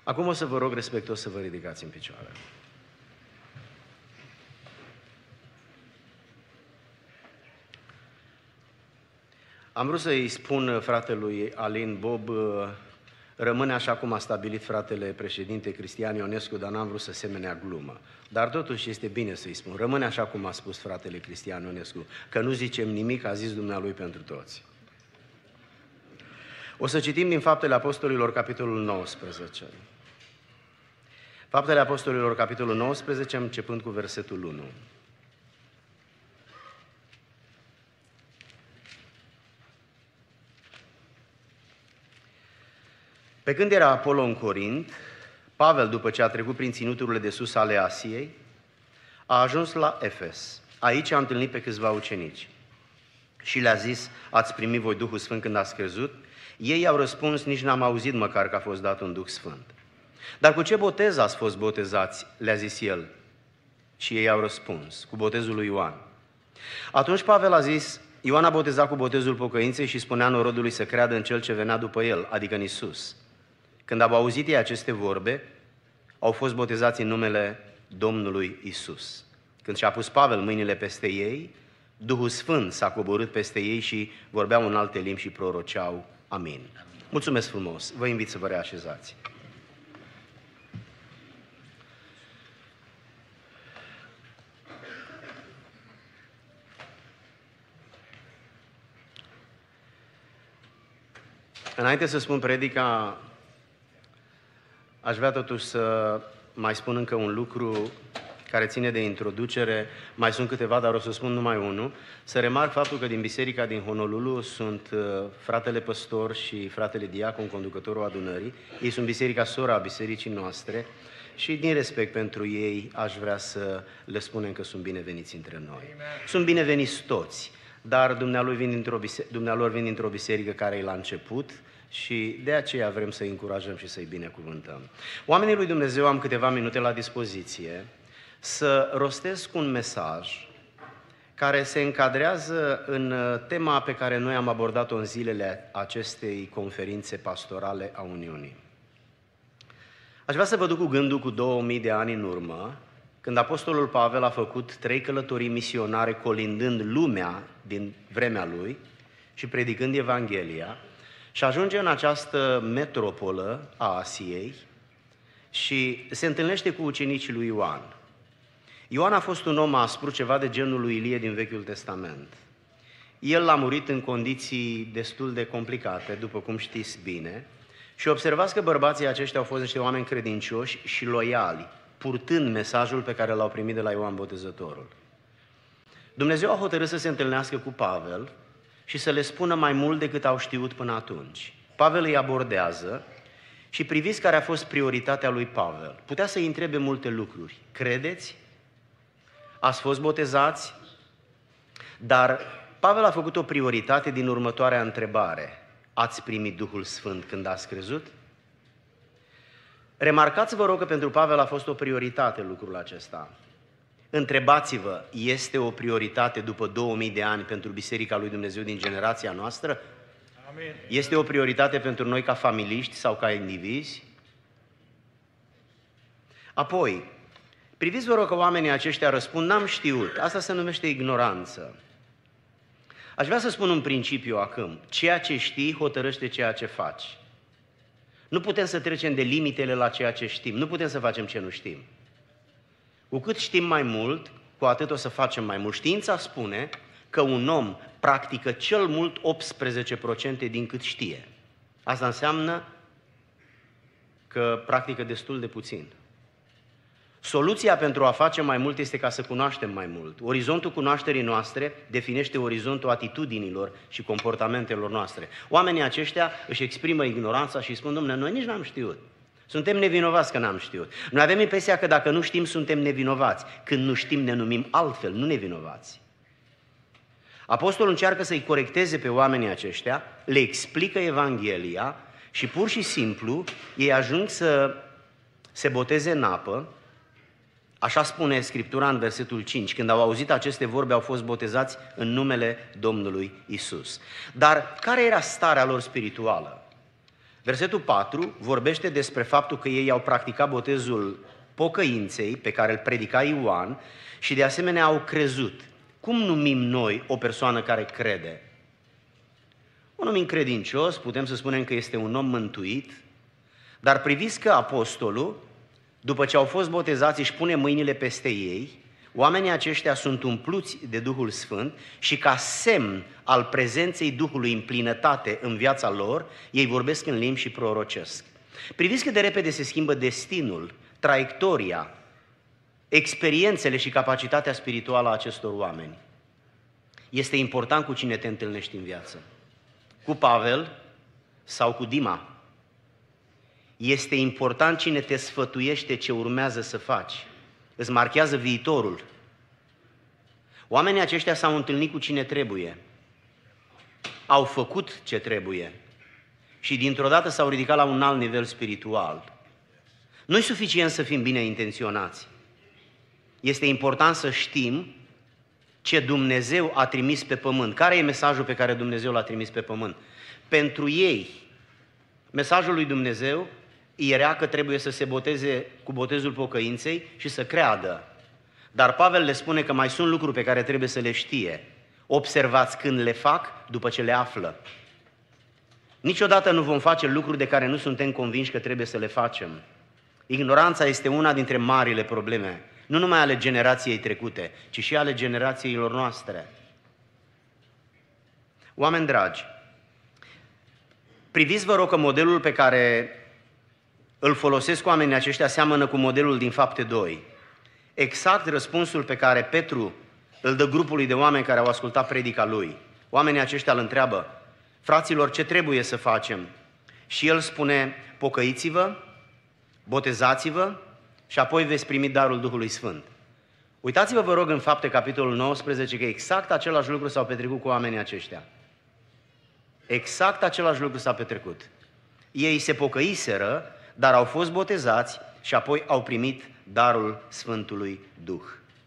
Acum o să vă rog respectuos să vă ridicați în picioare. Am vrut să-i spun fratelui Alin Bob, rămâne așa cum a stabilit fratele președinte Cristian Ionescu, dar n-am vrut să semenea glumă. Dar totuși este bine să-i spun, rămâne așa cum a spus fratele Cristian Ionescu, că nu zicem nimic, a zis Dumnealui pentru toți. O să citim din Faptele Apostolilor, capitolul 19. Faptele Apostolilor, capitolul 19, începând cu versetul 1. Pe când era Apollo în Corint, Pavel, după ce a trecut prin ținuturile de sus ale Asiei, a ajuns la Efes. Aici a întâlnit pe câțiva ucenici și le-a zis: ați primit voi Duhul Sfânt când ați crezut? Ei au răspuns: nici n-am auzit măcar că a fost dat un Duh Sfânt. Dar cu ce botez ați fost botezați? Le-a zis el. Și ei au răspuns: cu botezul lui Ioan. Atunci Pavel a zis: Ioan a botezat cu botezul pocăinței și spunea norodului să creadă în cel ce venea după el, adică în Iisus. Când au auzit ei aceste vorbe, au fost botezați în numele Domnului Iisus. Când și-a pus Pavel mâinile peste ei, Duhul Sfânt s-a coborât peste ei și vorbeau în alte limbi și proroceau. Amin. Mulțumesc frumos. Vă invit să vă reașezați. Înainte să spun predica, aș vrea totuși să mai spun încă un lucru care ține de introducere. Mai sunt câteva, dar o să spun numai unul. Să remarc faptul că din biserica din Honolulu sunt fratele păstor și fratele diacon, conducătorul adunării. Ei sunt biserica sora a bisericii noastre și din respect pentru ei aș vrea să le spunem că sunt bineveniți între noi. Amen. Sunt bineveniți toți, dar dumnealor vin dintr-o biserică care e la început și de aceea vrem să-i încurajăm și să-i binecuvântăm. Oamenii lui Dumnezeu, am câteva minute la dispoziție să rostesc un mesaj care se încadrează în tema pe care noi am abordat-o în zilele acestei conferințe pastorale a Uniunii. Aș vrea să vă duc cu gândul cu 2000 de ani în urmă, când apostolul Pavel a făcut 3 călătorii misionare colindând lumea din vremea lui și predicând Evanghelia, și ajunge în această metropolă a Asiei și se întâlnește cu ucenicii lui Ioan. Ioan a fost un om aspru, ceva de genul lui Ilie din Vechiul Testament. El a murit în condiții destul de complicate, după cum știți bine, și observați că bărbații aceștia au fost niște oameni credincioși și loiali, purtând mesajul pe care l-au primit de la Ioan Botezătorul. Dumnezeu a hotărât să se întâlnească cu Pavel și să le spună mai mult decât au știut până atunci. Pavel îi abordează și priviți care a fost prioritatea lui Pavel. Putea să-i întrebe multe lucruri. Credeți? Ați fost botezați? Dar Pavel a făcut o prioritate din următoarea întrebare. Ați primit Duhul Sfânt când ați crezut? Remarcați, vă rog, că pentru Pavel a fost o prioritate lucrul acesta. Întrebați-vă, este o prioritate după 2000 de ani pentru Biserica lui Dumnezeu din generația noastră? Amin. Este o prioritate pentru noi ca familiști sau ca indivizi? Apoi, priviți, vă rog, că oamenii aceștia răspund: n-am știut. Asta se numește ignoranță. Aș vrea să spun un principiu acum. Ceea ce știi hotărăște ceea ce faci. Nu putem să trecem de limitele la ceea ce știm. Nu putem să facem ce nu știm. Cu cât știm mai mult, cu atât o să facem mai mult. Știința spune că un om practică cel mult 18% din cât știe. Asta înseamnă că practică destul de puțin. Soluția pentru a face mai mult este ca să cunoaștem mai mult. Orizontul cunoașterii noastre definește orizontul atitudinilor și comportamentelor noastre. Oamenii aceștia își exprimă ignoranța și spun: Dom'le, noi nici n-am știut. Suntem nevinovați că n-am știut. Noi avem impresia că dacă nu știm, suntem nevinovați. Când nu știm, ne numim altfel, nu nevinovați. Apostolul încearcă să-i corecteze pe oamenii aceștia, le explică Evanghelia și pur și simplu ei ajung să se boteze în apă. Așa spune Scriptura în versetul 5. Când au auzit aceste vorbe, au fost botezați în numele Domnului Isus. Dar care era starea lor spirituală? Versetul 4 vorbește despre faptul că ei au practicat botezul pocăinței pe care îl predica Ioan și de asemenea au crezut. Cum numim noi o persoană care crede? O numim credincios, putem să spunem că este un om mântuit, dar priviți că apostolul, după ce au fost botezați, își pune mâinile peste ei, oamenii aceștia sunt umpluți de Duhul Sfânt și ca semn al prezenței Duhului în plinătate în viața lor, ei vorbesc în limbi și prorocesc. Priviți cât de repede se schimbă destinul, traiectoria, experiențele și capacitatea spirituală a acestor oameni. Este important cu cine te întâlnești în viață. Cu Pavel sau cu Dima. Este important cine te sfătuiește ce urmează să faci. Îți marchează viitorul. Oamenii aceștia s-au întâlnit cu cine trebuie. Au făcut ce trebuie. Și dintr-o dată s-au ridicat la un alt nivel spiritual. Nu-i suficient să fim bine intenționați. Este important să știm ce Dumnezeu a trimis pe pământ. Care e mesajul pe care Dumnezeu l-a trimis pe pământ? Pentru ei, mesajul lui Dumnezeu era că trebuie să se boteze cu botezul pocăinței și să creadă. Dar Pavel le spune că mai sunt lucruri pe care trebuie să le știe. Observați când le fac, după ce le află. Niciodată nu vom face lucruri de care nu suntem convinși că trebuie să le facem. Ignoranța este una dintre marile probleme, nu numai ale generației trecute, ci și ale generațiilor noastre. Oameni dragi, priviți vă rog că modelul pe care îl folosesc oamenii aceștia seamănă cu modelul din Fapte 2. Exact răspunsul pe care Petru îl dă grupului de oameni care au ascultat predica lui. Oamenii aceștia îl întreabă: fraților, ce trebuie să facem? Și el spune: pocăiți-vă, botezați-vă și apoi veți primi darul Duhului Sfânt. Uitați-vă, vă rog, în Fapte, capitolul 19, că exact același lucru s-au petrecut cu oamenii aceștia. Exact același lucru s-a petrecut. Ei se pocăiseră, dar au fost botezați și apoi au primit darul Sfântului Duh.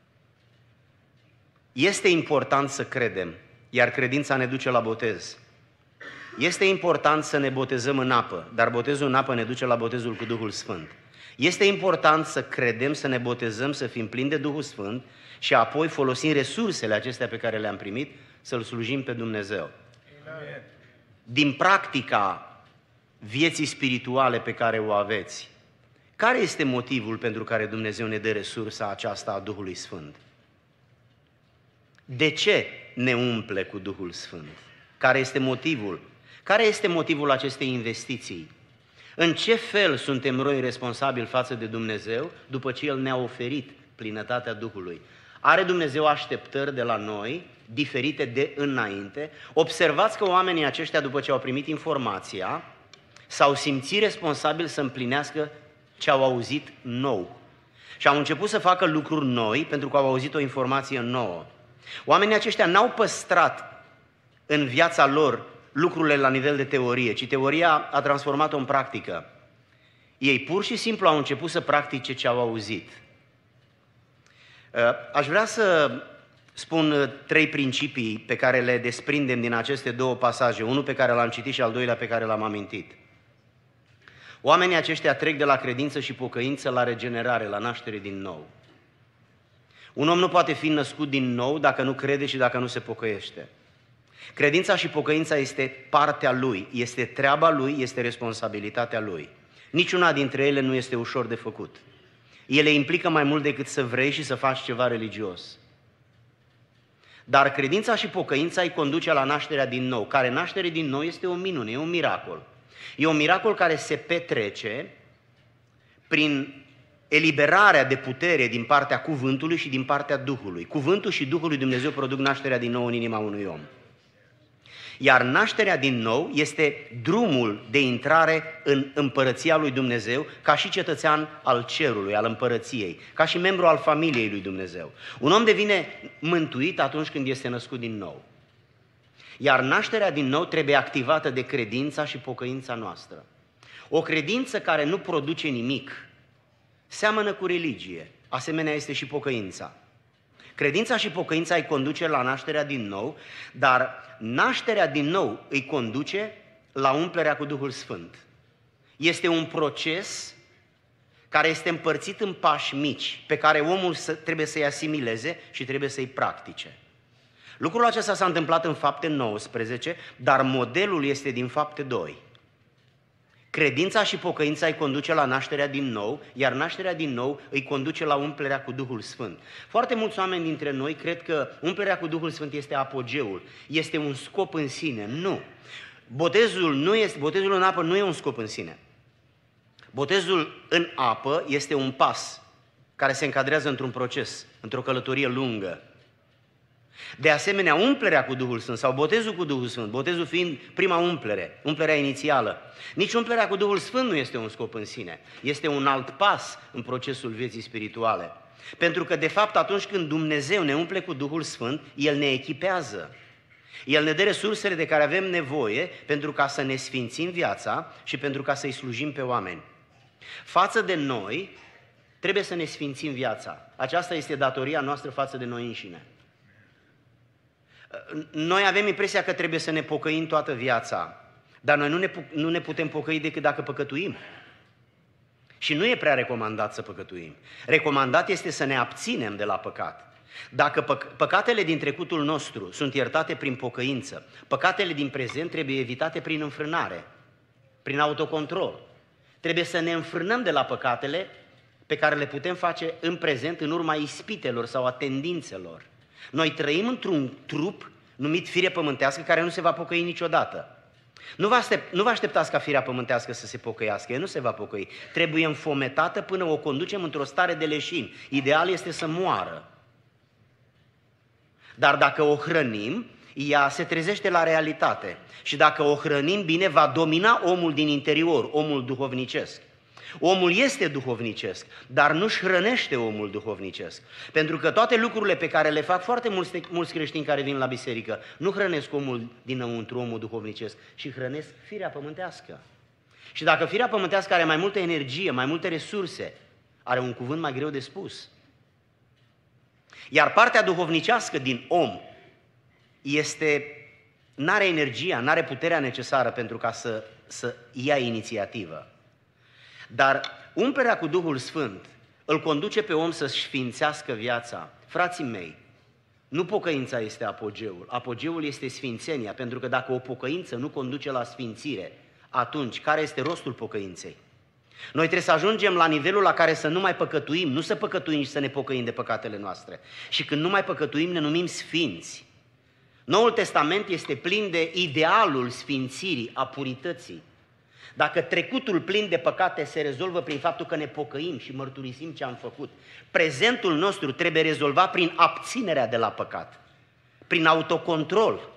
Este important să credem, iar credința ne duce la botez. Este important să ne botezăm în apă, dar botezul în apă ne duce la botezul cu Duhul Sfânt. Este important să credem, să ne botezăm, să fim plini de Duhul Sfânt și apoi folosim resursele acestea pe care le-am primit să-L slujim pe Dumnezeu. Amen. Din practica vieții spirituale pe care o aveți, care este motivul pentru care Dumnezeu ne dă resursa aceasta a Duhului Sfânt? De ce ne umple cu Duhul Sfânt? Care este motivul? Care este motivul acestei investiții? În ce fel suntem noi responsabili față de Dumnezeu după ce El ne-a oferit plinătatea Duhului? Are Dumnezeu așteptări de la noi, diferite de înainte? Observați că oamenii aceștia, după ce au primit informația, s-au simțit responsabili să împlinească ce au auzit nou. Și au început să facă lucruri noi pentru că au auzit o informație nouă. Oamenii aceștia n-au păstrat în viața lor lucrurile la nivel de teorie, ci teoria a transformat-o în practică. Ei pur și simplu au început să practice ce au auzit. Aș vrea să spun 3 principii pe care le desprindem din aceste 2 pasaje, unul pe care l-am citit și al doilea pe care l-am amintit. Oamenii aceștia trec de la credință și pocăință la regenerare, la naștere din nou. Un om nu poate fi născut din nou dacă nu crede și dacă nu se pocăiește. Credința și pocăința este partea lui, este treaba lui, este responsabilitatea lui. Niciuna dintre ele nu este ușor de făcut. Ele implică mai mult decât să vrei și să faci ceva religios. Dar credința și pocăința îi conduce la nașterea din nou, care naștere din nou este o minune, e un miracol. E un miracol care se petrece prin eliberarea de putere din partea cuvântului și din partea Duhului. Cuvântul și Duhul lui Dumnezeu produc nașterea din nou în inima unui om. Iar nașterea din nou este drumul de intrare în împărăția lui Dumnezeu ca și cetățean al cerului, al împărăției, ca și membru al familiei lui Dumnezeu. Un om devine mântuit atunci când este născut din nou. Iar nașterea din nou trebuie activată de credința și pocăința noastră. O credință care nu produce nimic seamănă cu religie, asemenea este și pocăința. Credința și pocăința îi conduce la nașterea din nou, dar nașterea din nou îi conduce la umplerea cu Duhul Sfânt. Este un proces care este împărțit în pași mici, pe care omul trebuie să-i asimileze și trebuie să-i practice. Lucrul acesta s-a întâmplat în Fapte 19, dar modelul este din Fapte 2. Credința și pocăința îi conduce la nașterea din nou, iar nașterea din nou îi conduce la umplerea cu Duhul Sfânt. Foarte mulți oameni dintre noi cred că umplerea cu Duhul Sfânt este apogeul, este un scop în sine. Nu. Botezul în apă nu e un scop în sine. Botezul în apă este un pas care se încadrează într-un proces, într-o călătorie lungă. De asemenea, umplerea cu Duhul Sfânt sau botezul cu Duhul Sfânt, botezul fiind prima umplere, umplerea inițială, nici umplerea cu Duhul Sfânt nu este un scop în sine, este un alt pas în procesul vieții spirituale. Pentru că, de fapt, atunci când Dumnezeu ne umple cu Duhul Sfânt, El ne echipează. El ne dă resursele de care avem nevoie pentru ca să ne sfințim viața și pentru ca să-i slujim pe oameni. Față de noi, trebuie să ne sfințim viața. Aceasta este datoria noastră față de noi înșine. Noi avem impresia că trebuie să ne pocăim toată viața, dar noi nu ne putem pocăi decât dacă păcătuim. Și nu e prea recomandat să păcătuim. Recomandat este să ne abținem de la păcat. Dacă păcatele din trecutul nostru sunt iertate prin pocăință, păcatele din prezent trebuie evitate prin înfrânare, prin autocontrol. Trebuie să ne înfrânăm de la păcatele pe care le putem face în prezent în urma ispitelor sau a tendințelor. Noi trăim într-un trup numit fire pământească care nu se va pocăi niciodată. Nu vă așteptați ca firea pământească să se pocăiască, ea nu se va pocăi. Trebuie înfometată până o conducem într-o stare de leșin. Ideal este să moară. Dar dacă o hrănim, ea se trezește la realitate. Și dacă o hrănim bine, va domina omul din interior, omul duhovnicesc. Omul este duhovnicesc, dar nu-și hrănește omul duhovnicesc. Pentru că toate lucrurile pe care le fac foarte mulți creștini care vin la biserică, nu hrănesc omul dinăuntru, omul duhovnicesc, ci hrănesc firea pământească. Și dacă firea pământească are mai multă energie, mai multe resurse, are un cuvânt mai greu de spus. Iar partea duhovnicească din om n-are energia, n-are puterea necesară pentru ca să ia inițiativă. Dar umplerea cu Duhul Sfânt îl conduce pe om să-și sfințească viața. Frații mei, nu pocăința este apogeul, apogeul este sfințenia, pentru că dacă o pocăință nu conduce la sfințire, atunci care este rostul pocăinței? Noi trebuie să ajungem la nivelul la care să nu mai păcătuim, nu să păcătuim și să ne pocăim de păcatele noastre. Și când nu mai păcătuim, ne numim sfinți. Noul Testament este plin de idealul sfințirii, a purității. Dacă trecutul plin de păcate se rezolvă prin faptul că ne pocăim și mărturisim ce am făcut, prezentul nostru trebuie rezolvat prin abținerea de la păcat, prin autocontrol.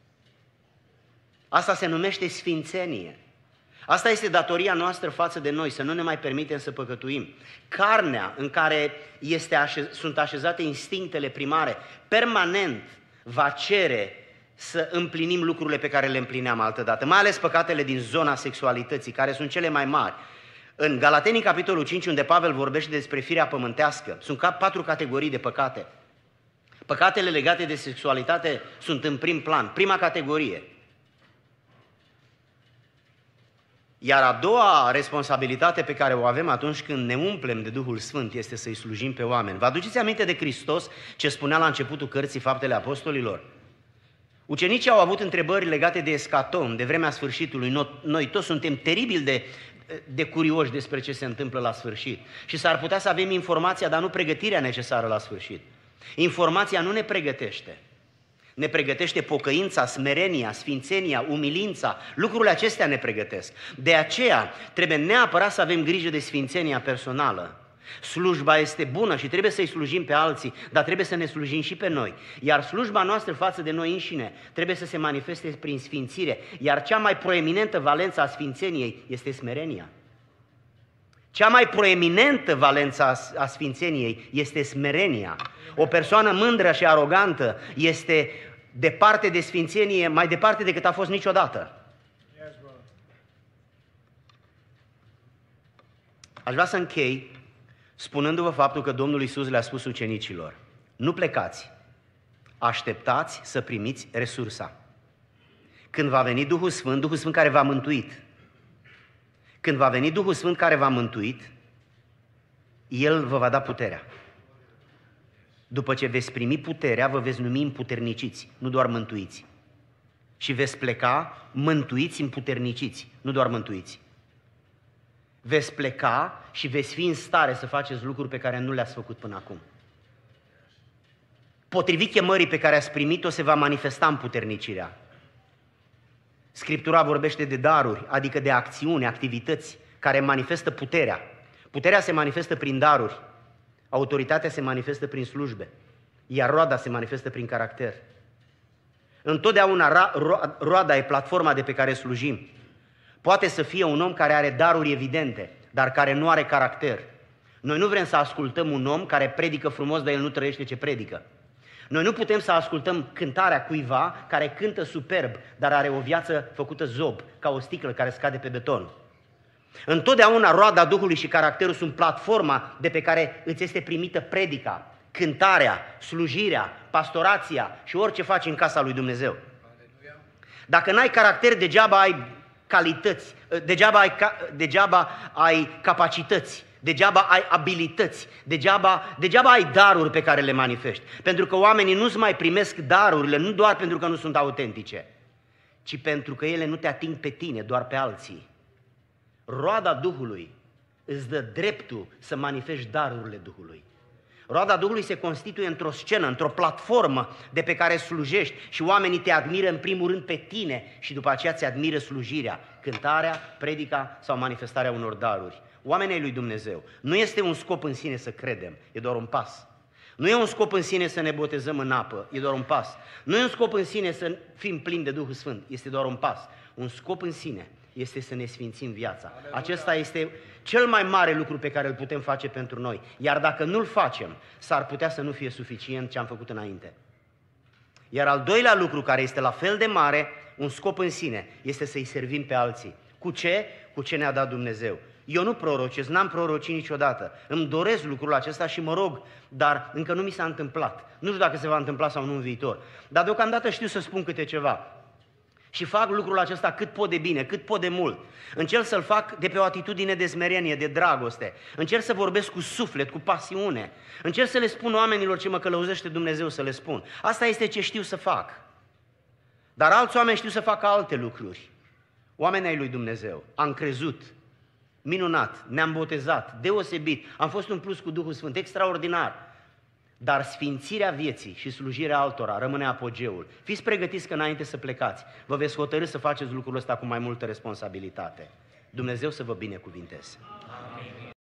Asta se numește sfințenie. Asta este datoria noastră față de noi, să nu ne mai permitem să păcătuim. Carnea în care sunt așezate instinctele primare, permanent va cere să împlinim lucrurile pe care le împlineam altădată, mai ales păcatele din zona sexualității, care sunt cele mai mari. În Galateni, capitolul 5, unde Pavel vorbește despre firea pământească, sunt 4 categorii de păcate. Păcatele legate de sexualitate sunt în prim plan, prima categorie. Iar a doua responsabilitate pe care o avem atunci când ne umplem de Duhul Sfânt este să-i slujim pe oameni. Vă aduceți aminte de Hristos ce spunea la începutul cărții Faptele Apostolilor? Ucenicii au avut întrebări legate de escatom, de vremea sfârșitului. Noi toți suntem teribil de curioși despre ce se întâmplă la sfârșit. Și s-ar putea să avem informația, dar nu pregătirea necesară la sfârșit. Informația nu ne pregătește. Ne pregătește pocăința, smerenia, sfințenia, umilința. Lucrurile acestea ne pregătesc. De aceea trebuie neapărat să avem grijă de sfințenia personală. Slujba este bună și trebuie să-i slujim pe alții, dar trebuie să ne slujim și pe noi. Iar slujba noastră față de noi înșine trebuie să se manifeste prin sfințire. Iar cea mai proeminentă valență a sfințeniei este smerenia. Cea mai proeminentă valență a sfințeniei este smerenia. O persoană mândră și arogantă este departe de sfințenie, mai departe decât a fost niciodată. Aș vrea să închei spunându-vă faptul că Domnul Iisus le-a spus ucenicilor: nu plecați, așteptați să primiți resursa. Când va veni Duhul Sfânt care v-a mântuit, Când va veni Duhul Sfânt care v-a mântuit, El vă va da puterea. După ce veți primi puterea, vă veți numi împuterniciți, nu doar mântuiți. Și veți pleca mântuiți împuterniciți, nu doar mântuiți. Veți pleca și veți fi în stare să faceți lucruri pe care nu le-ați făcut până acum. Potrivit chemării pe care ați primit-o, se va manifesta împuternicirea. Scriptura vorbește de daruri, adică de acțiuni, activități care manifestă puterea. Puterea se manifestă prin daruri, autoritatea se manifestă prin slujbe, iar roada se manifestă prin caracter. Întotdeauna roada e platforma de pe care slujim. Poate să fie un om care are daruri evidente, dar care nu are caracter. Noi nu vrem să ascultăm un om care predică frumos, dar el nu trăiește ce predică. Noi nu putem să ascultăm cântarea cuiva care cântă superb, dar are o viață făcută zob, ca o sticlă care scade pe beton. Întotdeauna roada Duhului și caracterul sunt platforma de pe care îți este primită predica, cântarea, slujirea, pastorația și orice faci în casa lui Dumnezeu. Dacă n-ai caracter, degeaba ai calități, degeaba ai capacități, degeaba ai abilități, degeaba ai daruri pe care le manifesti. Pentru că oamenii nu-ți mai primesc darurile, nu doar pentru că nu sunt autentice, ci pentru că ele nu te ating pe tine, doar pe alții. Roada Duhului îți dă dreptul să manifesti darurile Duhului. Roada Duhului se constituie într-o scenă, într-o platformă de pe care slujești și oamenii te admiră în primul rând pe tine și după aceea ți admiră slujirea, cântarea, predica sau manifestarea unor daruri. Oamenii lui Dumnezeu, nu este un scop în sine să credem, e doar un pas. Nu e un scop în sine să ne botezăm în apă, e doar un pas. Nu e un scop în sine să fim plini de Duhul Sfânt, este doar un pas. Un scop în sine este să ne sfințim viața. Acesta este cel mai mare lucru pe care îl putem face pentru noi. Iar dacă nu-l facem, s-ar putea să nu fie suficient ce am făcut înainte. Iar al doilea lucru, care este la fel de mare, un scop în sine, este să-i servim pe alții. Cu ce? Cu ce ne-a dat Dumnezeu. Eu nu prorocesc, n-am prorocit niciodată. Îmi doresc lucrul acesta și mă rog, dar încă nu mi s-a întâmplat. Nu știu dacă se va întâmpla sau nu în viitor. Dar deocamdată știu să spun câte ceva. Și fac lucrul acesta cât pot de bine, cât pot de mult. Încerc să-l fac de pe o atitudine de smerenie, de dragoste. Încerc să vorbesc cu suflet, cu pasiune. Încerc să le spun oamenilor ce mă călăuzește Dumnezeu să le spun. Asta este ce știu să fac. Dar alți oameni știu să facă alte lucruri. Oamenii ai lui Dumnezeu. Am crezut. Minunat. Ne-am botezat. Deosebit. Am fost umpluți cu Duhul Sfânt. Extraordinar. Dar sfințirea vieții și slujirea altora rămâne apogeul. Fiți pregătiți că înainte să plecați, vă veți hotărî să faceți lucrul ăsta cu mai multă responsabilitate. Dumnezeu să vă binecuvinteze.